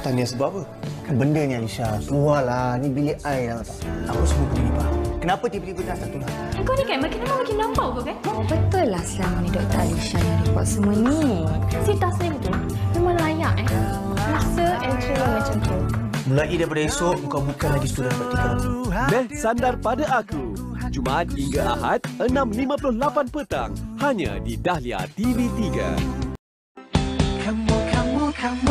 Tanya sebab apa? Kan benda ni Alisha. Keluarlah. Ni bilik air dah tak? Aku semua begini, Pak. Kenapa tiba-tiba dah tak tulang? Kau ni kan makin nampak kau kan? Oh, betul lah selama ni Dr. Alisha yang report semua ni. Si Taslim tu memang layak masa entry yang macam tu. Mulai daripada esok, kau bukan lagi student praktikal. Meh Sandar Pada Aku. Jumaat hingga Ahad, 6.58 petang. Hanya di Dahlia TV3. Kamu